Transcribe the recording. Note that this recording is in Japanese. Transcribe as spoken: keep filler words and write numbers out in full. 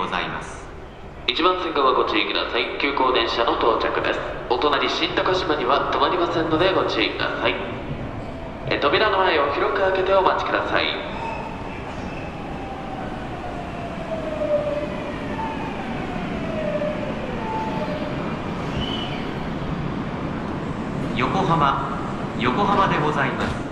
ございます。 いちばん線側ご注意ください。急行電車の到着です。お隣新高島には止まりませんのでご注意ください。え扉の前を広く開けてお待ちください。 横浜横浜でございます。